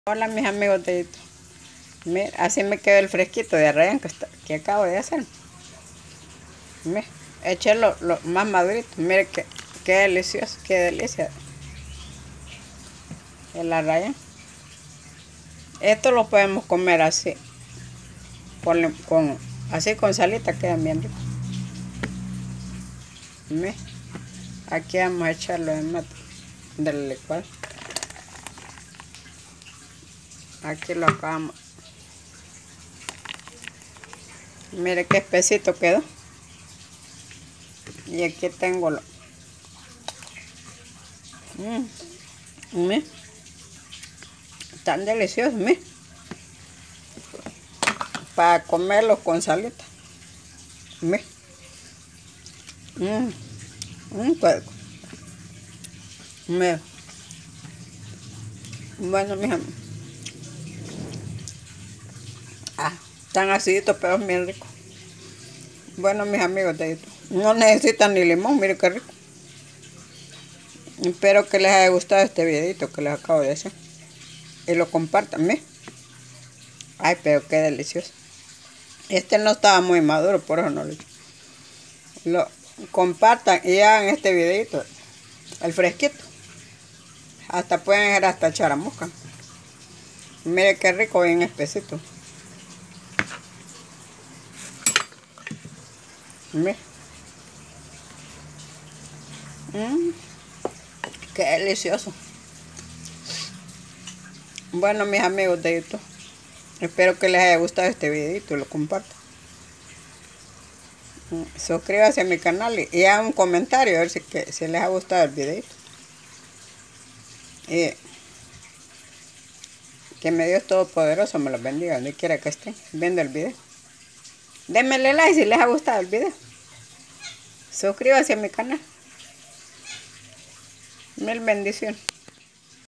Hola mis amigos de YouTube. Mira, así me quedó el fresquito de arrayán que acabo de hacer. Mira, eché lo más madurito. Mire qué delicioso, qué delicia el arrayán. Esto lo podemos comer así, así con salita, quedan bien ricos. Mira, aquí vamos a echarlo de mate del licuado. Aquí lo acabamos. Mire qué espesito quedó. Y aquí tengo lo. Mire, tan delicioso, mire. Para comerlo con salita. Mire. Pues, mire. Bueno, mis amigos. Tan aciditos, pero es bien rico. Bueno, mis amigos de YouTube, no necesitan ni limón, mire qué rico. Espero que les haya gustado este videito que les acabo de hacer. Y lo compartan, ¿ves? Ay, pero qué delicioso. Este no estaba muy maduro, por eso no lo hice. Lo compartan y hagan este videito, el fresquito. Hasta pueden ir hasta charamusca. Mire qué rico, bien espesito. Mire. Qué delicioso. Bueno, mis amigos de YouTube, espero que les haya gustado este videito y lo compartan. Suscríbanse a mi canal y hagan un comentario a ver si les ha gustado el videito. Y que mi Dios Todopoderoso me los bendiga donde quiera que estén viendo el video. Denme like si les ha gustado el video. Suscríbanse a mi canal. Mil bendiciones.